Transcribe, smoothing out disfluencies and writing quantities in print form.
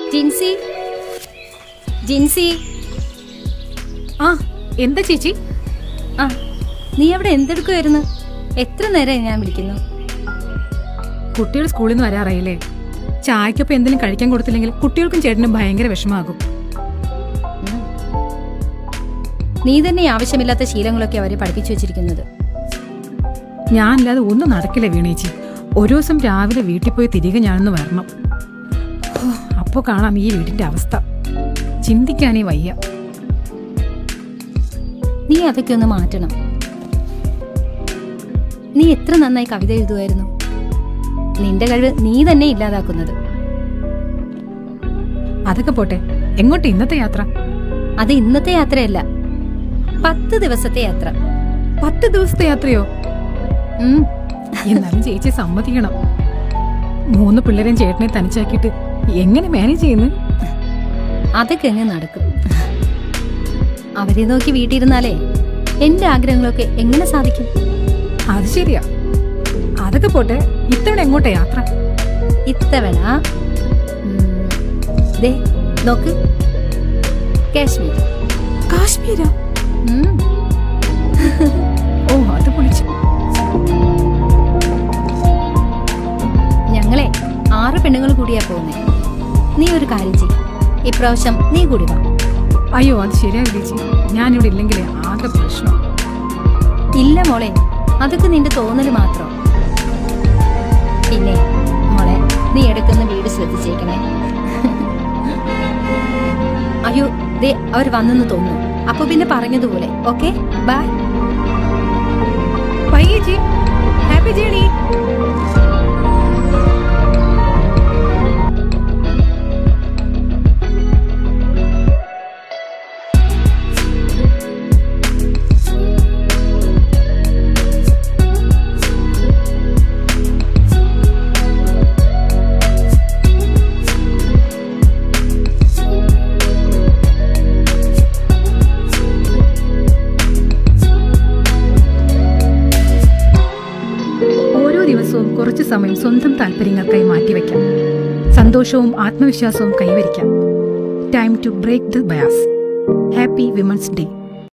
ജിൻസി ജിൻസി ആ എന്താ ചേച്ചി? ആ നീ അവിടെ എന്തെടുക്കുമായിരുന്നു? എത്ര നേരമായി ഞാൻ വിളിക്കുന്നു. കുട്ടികൾ സ്കൂളിൽ നിന്ന് വരാറായില്ലേ? ചായക്കൊപ്പം എന്തെങ്കിലും കഴിക്കാൻ കൊടുത്തില്ലെങ്കിൽ കുട്ടികൾക്കും ചേട്ടനും ഭയങ്കര വിഷമാകും. നീ തന്നെ ആവശ്യമില്ലാത്ത ശീലങ്ങളൊക്കെ അവരെ പഠിപ്പിച്ചു വെച്ചിരിക്കുന്നത്. ഞാനില്ലാതെ ഒന്നും നടക്കില്ല വീണേച്ചി. ഒരു ദിവസം രാവിലെ വീട്ടിൽ പോയി തിരികെ ഞാനൊന്ന് വരണം. അപ്പോ കാണാം ഈ വീടിന്റെ അവസ്ഥ. ചിന്തിക്കാനേ വയ്യ. നീ അതൊക്കെ ഒന്ന് മാറ്റണം. നീ എത്ര നന്നായി കവിത എഴുതുമായിരുന്നു. നിന്റെ കഴിവ് നീ തന്നെ ഇല്ലാതാക്കുന്നത്. അതൊക്കെ പോട്ടെ, എങ്ങോട്ട് ഇന്നത്തെ യാത്ര? അത് ഇന്നത്തെ യാത്രയല്ല, 10 ദിവസത്തെ യാത്ര. 10 ദിവസത്തെ യാത്രയോ? എന്നാലും ചേച്ചി സമ്മതിക്കണം. 3 പിള്ളേരെയും ചേട്ടനെ തനിച്ചാക്കിയിട്ട് എങ്ങനെ മാനേജ് ചെയ്യുന്നു? അതൊക്കെ എങ്ങനെ നടക്കും? അവരെ നോക്കി വീട്ടിരുന്നാലേ എന്റെ ആഗ്രഹങ്ങളൊക്കെ എങ്ങനെ സാധിക്കും? അത് ശരിയാ. അതൊക്കെ പോട്ടെ, ഇത്തവണ എങ്ങോട്ടാ യാത്ര? ഇത്തവണ ദേ നോക്ക്, കാശ്മീർ. കാശ്മീരാ? ഓ, അത് പൊളിച്ചു. ഞങ്ങളെ 6 പെണ്ണുങ്ങൾ കൂടിയാ പോകുന്നേ. നീ ഒരു കാര്യം ചെയ്യ്, ഇപ്രാവശ്യം നീ കൂടി വാ. അയ്യോ, അത് ശരിയായി ചേച്ചി. ഞാനിവിടെ ഇല്ലെങ്കിലേ ആകെ പ്രശ്നം. ഇല്ല മോളെ, അതൊക്കെ നിന്റെ തോന്നല് മാത്രം. പിന്നെ മോളെ, നീ എടുക്കുന്ന വീട് ശ്രദ്ധിച്ചേക്കണേ. അയ്യോ, ദേ അവർ വന്നെന്ന് തോന്നുന്നു. അപ്പൊ പിന്നെ പറഞ്ഞതുപോലെ. Okay, bye. ബൈ ചേച്ചി. Happy journey. ദിവസവും കുറച്ചു സമയം സ്വന്തം താല്പര്യങ്ങൾക്കായി മാറ്റിവെക്കാം. സന്തോഷവും ആത്മവിശ്വാസവും കൈവരിക്കാം. Time to break the bias. Happy women's day.